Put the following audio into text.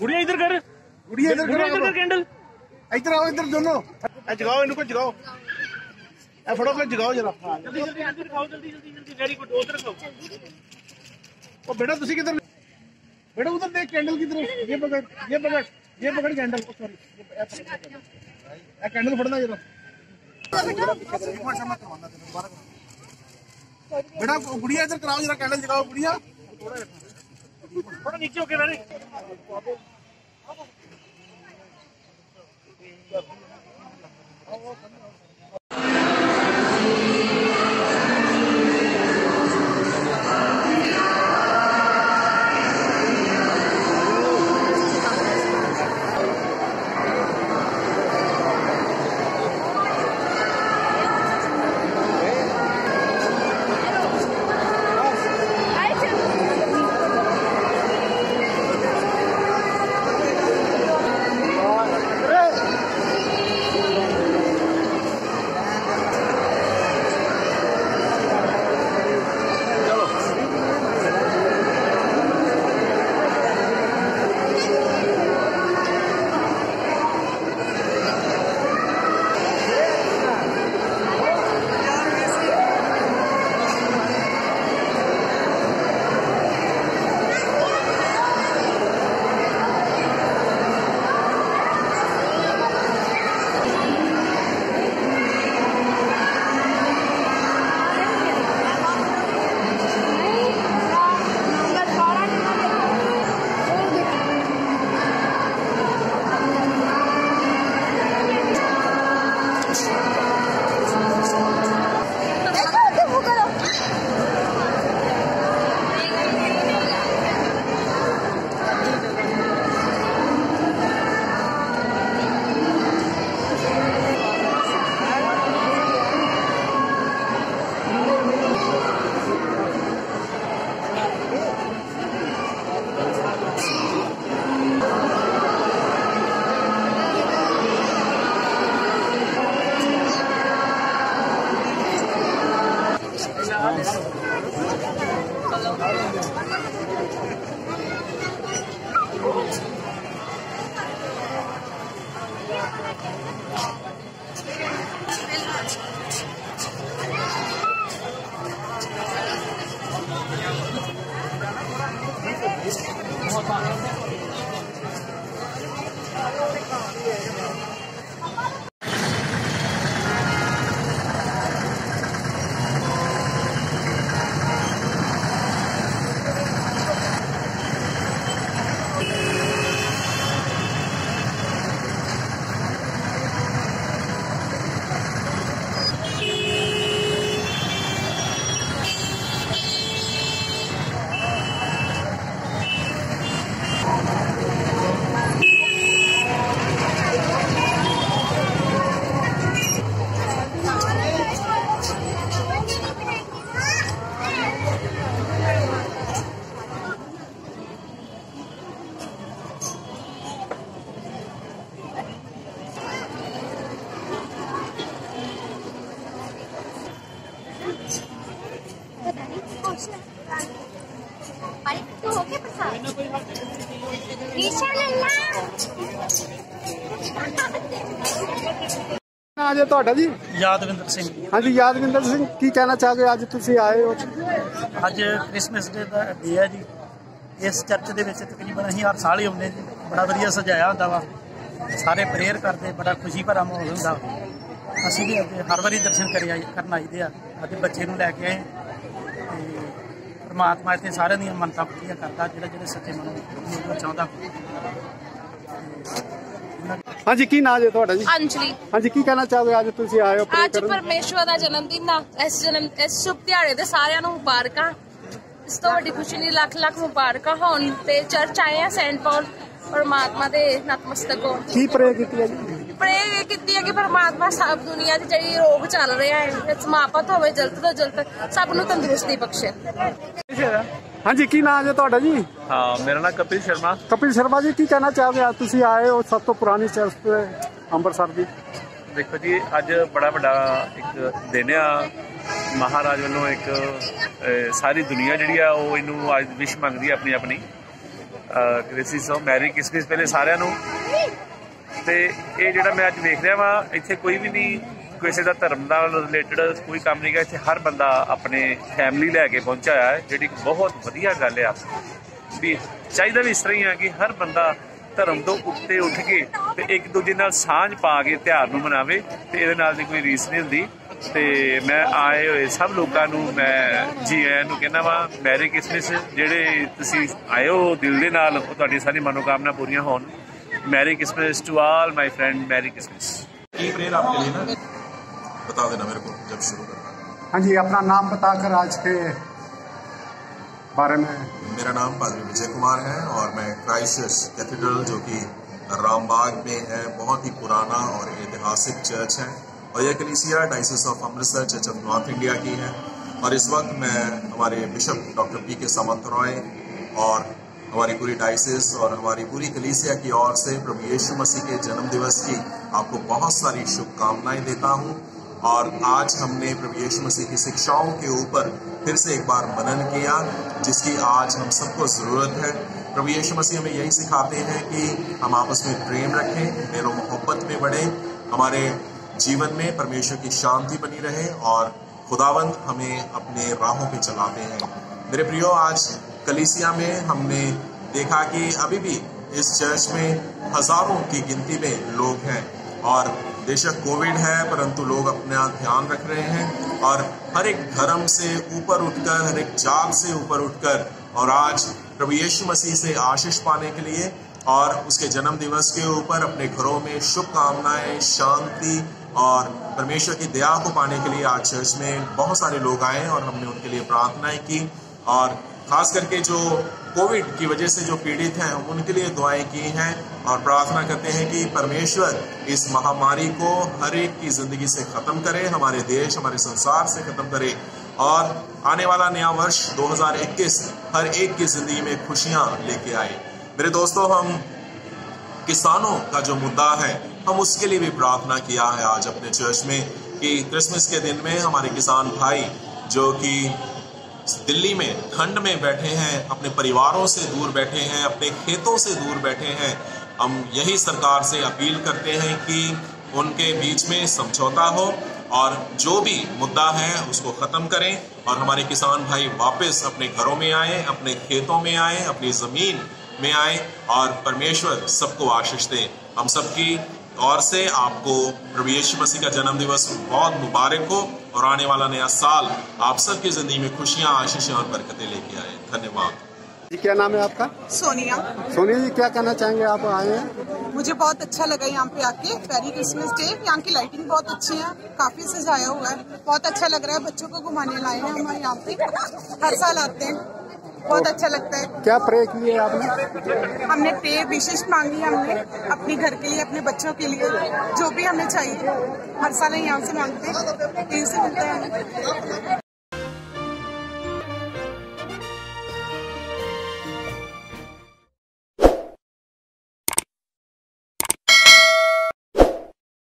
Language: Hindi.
गुड़िया इधर कर, गुड़िया इधर कर कैंडल इधर आओ, इधर दोनों जगाओ, इनको जगाओ, फटो को जगाओ जरा। जल्दी जल्दी जल्दी दिखाओ, जल्दी जल्दी जल्दी। वेरी गुड, उधर रखो। ओ बेटा तुसी किधर, बेटा उधर देख कैंडल की तरफ, ये पकड़, ये पकड़, ये पकड़ कैंडल। सॉरी ये कैंडल फड़ना जरा बेटा। गुड़िया इधर कराओ जरा, कैंडल जगाओ गुड़िया। थोड़ा नीचे होके बैठे। आज ਤੁਹਾਡਾ ਜੀ यादविंदर सिंह। हाँ जी यादविंदर सिंह, की कहना चाहोगे ਅੱਜ ਤੁਸੀਂ ਆਏ ਹੋ? ਅੱਜ ਕ੍ਰਿਸਮਸ ਡੇ ਦਾ ਡੇ ਹੈ ਜੀ। ਇਸ ਚਰਚ ਦੇ ਵਿੱਚ ਤਕਰੀਬਨ ਅਸੀਂ ਹਰ ਸਾਲ ਹੀ ਆਉਂਦੇ ਜੀ। ਬੜਾ ਵਧੀਆ ਸਜਾਇਆ ਹੁੰਦਾ ਵਾ, ਸਾਰੇ ਪ੍ਰੇਅਰ ਕਰਦੇ, ਬੜਾ ਖੁਸ਼ੀ ਭਰਾ ਮਾਹੌਲ ਹੁੰਦਾ। ਅਸੀਂ ਵੀ ਹਰ ਵਾਰੀ ਦਰਸ਼ਨ ਕਰਨ ਆਈਦੇ ਆ। ਅੱਜ ਬੱਚੇ ਨੂੰ ਲੈ ਕੇ ਆਏ ਤੇ ਪਰਮਾਤਮਾ ਇੱਥੇ ਸਾਰਿਆਂ ਦੀਆਂ ਮੰਨਤਾਂ ਪੂਰੀਆਂ ਕਰਦਾ, ਜਿਹੜੇ ਸੱਚੇ ਮਨੋਂ ਚਾਹੁੰਦਾ। हाँ जी की नाम है ਤੁਹਾਡਾ ਜੀ? अंजलि। हाँ जी की कहना चाहोगे ਅੱਜ ਤੁਸੀਂ ਆਏ ਹੋ? ਅੱਜ ਪਰਮੇਸ਼ਵਰ ਦਾ ਜਨਮ ਦਿਨ ਆ। ਇਸ ਸ਼ੁਭ ਦਿਹਾੜੇ ਦੇ ਸਾਰਿਆਂ ਨੂੰ ਮੁਬਾਰਕਾਂ। ਇਸ ਤੋਂ ਵੱਡੀ ਖੁਸ਼ੀ ਨਹੀਂ, ਲੱਖ ਲੱਖ ਮੁਬਾਰਕਾਂ ਹੋਣ। ਤੇ ਚਰਚ ਆਏ ਆ ਸੈਂਟ ਪੌਲ, ਪਰਮਾਤਮਾ ਦੇ ਨਤਮਸਤਕ ਹੋ। ਕੀ ਪ੍ਰੇ ਕੀਤੀ ਹੈ ਜੀ? ਪ੍ਰੇ ਕੀਤੀ ਹੈ ਕਿ ਪਰਮਾਤਮਾ ਸਭ ਦੁਨੀਆ ਦੀ ਜਿਹੜੀ ਰੋਗ ਚੱਲ ਰਿਹਾ ਹੈ ਸਮਾਪਤ ਹੋਵੇ, ਜਲਦ ਤੋਂ ਜਲਦ ਸਭ ਨੂੰ ਤੰਦਰੁਸਤੀ ਬਖਸ਼ੇ। हाँ जी की नाम है ਤੁਹਾਡਾ ਜੀ? हाँ मेरा नाम कपिल शर्मा। कपिल शर्मा जी की कहना चाहोगे आज ਤੁਸੀਂ ਆਏ ਹੋ ਸਭ ਤੋਂ ਪੁਰਾਣੀ ਚਰਚ ਤੇ ਅੰਮ੍ਰਿਤਸਰ ਦੀ? देखो जी अज बड़ा बड़ा एक दिन आ, महाराज वालों एक सारी दुनिया जी इनू अज विश मंगती है अपनी अपनी। ਕ੍ਰਿਸਮਸ ਤੋਂ ਮੈਰੀ ਕ੍ਰਿਸਮਸ ਪਹਿਲੇ ਸਾਰਿਆਂ ਨੂੰ। ਤੇ ਇਹ ਜਿਹੜਾ ਮੈਂ ਅੱਜ ਵੇਖ ਰਿਹਾ ਵਾਂ, ਇੱਥੇ ਕੋਈ ਵੀ ਨਹੀਂ ਕਿਸੇ ਦਾ ਧਰਮ ਨਾਲ ਰਿਲੇਟਡ ਕੋਈ ਕੰਮ ਨਹੀਂ ਗਾ। ਇੱਥੇ ਹਰ ਬੰਦਾ ਆਪਣੇ ਫੈਮਿਲੀ ਲੈ ਕੇ ਪਹੁੰਚਿਆ ਹੋਇਆ ਹੈ, ਜਿਹੜੀ ਬਹੁਤ ਵਧੀਆ ਗੱਲ ਆ। ਵੀ ਚਾਹੀਦਾ ਵੀ ਇਸ ਤਰ੍ਹਾਂ ਹੀ ਆ ਕਿ ਹਰ ਬੰਦਾ ਧਰਮ ਤੋਂ ਉੱਤੇ ਉੱਠ ਕੇ ਤੇ ਇੱਕ ਦੂਜੇ ਨਾਲ ਸਾਂਝ ਪਾ ਕੇ ਤਿਉਹਾਰ ਨੂੰ ਮਨਾਵੇ, ਤੇ ਇਹਦੇ ਨਾਲ ਦੀ ਕੋਈ ਰੀਸ ਨਹੀਂ ਹੁੰਦੀ। ਤੇ ਮੈਂ ਆਏ ਹੋਏ ਸਭ ਲੋਕਾਂ ਨੂੰ ਮੈਂ ਜੀ ਆਇਆਂ ਨੂੰ ਕਹਿੰਦਾ ਵਾ ਮੈਰੀ ਕ੍ਰਿਸਮਸ। ਜਿਹੜੇ ਤੁਸੀਂ ਆਏ ਹੋ ਦਿਲ ਦੇ ਨਾਲ, ਉਹ ਤੁਹਾਡੀ ਸਾਰੀ ਮਨੋਕਾਮਨਾ पूरियां होन। Merry Christmas to all my friend, merry Christmas. एक प्रेयर आपके लिए ना बता देना मेरे को जब शुरू करना। हाँ जी, अपना नाम बताकर आज के बारे में। मेरा नाम पादरी विजय कुमार है और मैं क्राइस्ट चर्च कैथेड्रल जो कि रामबाग में है, बहुत ही पुराना और ऐतिहासिक चर्च है, और यह कलीसिया diocese of Amritsar church of north India की है। और इस वक्त मैं हमारे बिशप डॉक्टर पी के सामंत रॉय और हमारी पूरी डायसिस और हमारी पूरी कलीसिया की ओर से प्रभु यीशु मसीह के जन्म दिवस की आपको बहुत सारी शुभकामनाएं देता हूं। और आज हमने प्रभु यीशु मसीह की शिक्षाओं के ऊपर फिर से एक बार मनन किया, जिसकी आज हम सबको ज़रूरत है। प्रभु यीशु मसीह हमें यही सिखाते हैं कि हम आपस में प्रेम रखें, प्रेम मोहब्बत में बढ़ें, हमारे जीवन में परमेश्वर की शांति बनी रहे और खुदावंद हमें अपने राहों पे चलाते हैं। मेरे प्रियो, आज कलीसिया में हमने देखा कि अभी भी इस चर्च में हजारों की गिनती में लोग हैं, और बेशक कोविड है परंतु लोग अपना ध्यान रख रहे हैं, और हर एक धर्म से ऊपर उठकर, हर एक जात से ऊपर उठकर, और आज प्रभु यीशु मसीह से आशीष पाने के लिए और उसके जन्म दिवस के ऊपर अपने घरों में शुभकामनाएं, शांति और परमेश्वर की दया को पाने के लिए आज चर्च में बहुत सारे लोग आए और हमने उनके लिए प्रार्थनाएं की। और खास करके जो कोविड की वजह से जो पीड़ित हैं, हम उनके लिए दुआएं की हैं और प्रार्थना करते हैं कि परमेश्वर इस महामारी को हर एक की ज़िंदगी से ख़त्म करे, हमारे देश, हमारे संसार से ख़त्म करे, और आने वाला नया वर्ष 2021 हर एक की ज़िंदगी में खुशियाँ लेके आए। मेरे दोस्तों, हम किसानों का जो मुद्दा है, हम उसके लिए भी प्रार्थना किया है आज अपने चर्च में, कि क्रिसमस के दिन में हमारे किसान भाई जो कि दिल्ली में ठंड में बैठे हैं, अपने परिवारों से दूर बैठे हैं, अपने खेतों से दूर बैठे हैं, हम यही सरकार से अपील करते हैं कि उनके बीच में समझौता हो और जो भी मुद्दा है उसको ख़त्म करें, और हमारे किसान भाई वापस अपने घरों में आए, अपने खेतों में आए, अपनी ज़मीन में आए, और परमेश्वर सबको आशीष दें। हम सबकी और से आपको प्रभु यीशु मसीह का जन्म दिवस बहुत मुबारक हो, और आने वाला नया साल आप सबकी जिंदगी में खुशियां, आशीषें और बरकतें लेके आए। धन्यवाद जी। क्या नाम है आपका? सोनिया। सोनिया जी, क्या कहना चाहेंगे? आप आए हैं। मुझे बहुत अच्छा लगा यहाँ पे आके। Merry Christmas day. यहाँ की लाइटिंग बहुत अच्छी है, काफी सजाया हुआ है, बहुत अच्छा लग रहा है। बच्चों को घुमाने लाए हैं हमारे यहाँ पे, हर साल आते हैं, बहुत अच्छा लगता है। क्या प्रे किए आपने? हमने प्रे विशेष मांगी, हमने अपने घर के लिए, अपने बच्चों के लिए, जो भी हमें चाहिए हर साल यहाँ से मांगते हैं, यहीं से मिलता है हमें।